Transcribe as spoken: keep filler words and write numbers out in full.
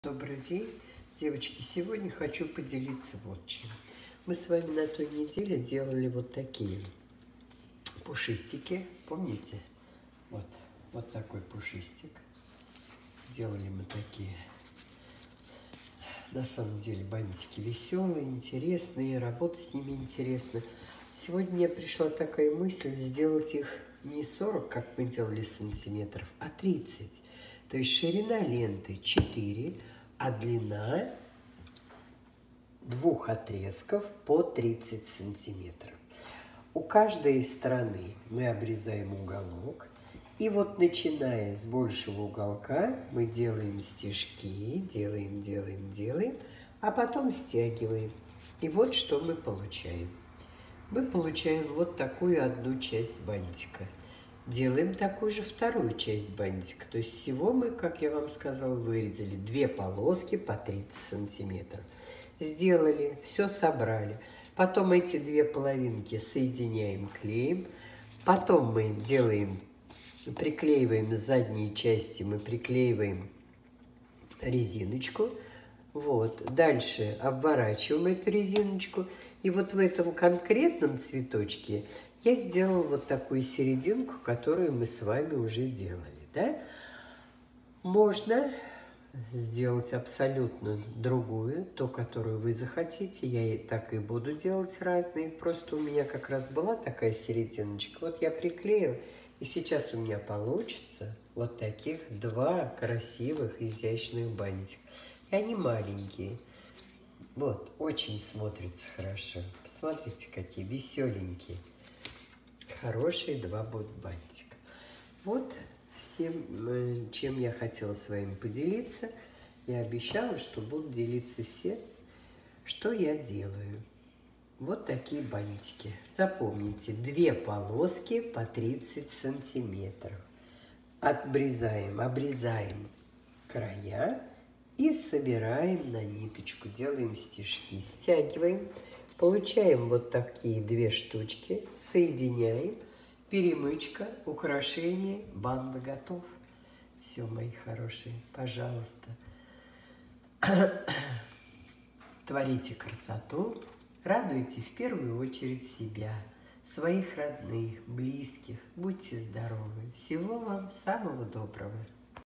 Добрый день, девочки! Сегодня хочу поделиться вот чем. Мы с вами на той неделе делали вот такие пушистики, помните? Вот, вот такой пушистик. Делали мы такие. На самом деле бантики веселые, интересные, работать с ними интересно. Сегодня мне пришла такая мысль сделать их не сорок, как мы делали, сантиметров, а тридцать. То есть ширина ленты четыре, а длина двух отрезков по тридцать сантиметров. У каждой стороны мы обрезаем уголок. И вот начиная с большего уголка мы делаем стежки, делаем, делаем, делаем, а потом стягиваем. И вот что мы получаем. Мы получаем вот такую одну часть бантика. Делаем такую же вторую часть бантика. То есть всего мы, как я вам сказала, вырезали две полоски по тридцать сантиметров. Сделали, все собрали. Потом эти две половинки соединяем клеем. Потом мы делаем, приклеиваем с задней части, мы приклеиваем резиночку. Вот. Дальше обворачиваем эту резиночку. И вот в этом конкретном цветочке я сделала вот такую серединку, которую мы с вами уже делали, да? Можно сделать абсолютно другую, ту, которую вы захотите. Я и так и буду делать разные. Просто у меня как раз была такая серединочка. Вот я приклеила, и сейчас у меня получится вот таких два красивых, изящных бантика. И они маленькие. Вот, очень смотрится хорошо. Посмотрите, какие веселенькие. Хорошие два будут бантика. Вот всем, чем я хотела с вами поделиться. Я обещала, что буду делиться все, что я делаю. Вот такие бантики. Запомните, две полоски по тридцать сантиметров. Обрезаем, обрезаем края и собираем на ниточку. Делаем стежки, стягиваем. Получаем вот такие две штучки, соединяем, перемычка, украшение, банда готов. Все, мои хорошие, пожалуйста. Творите красоту, радуйте в первую очередь себя, своих родных, близких. Будьте здоровы. Всего вам самого доброго.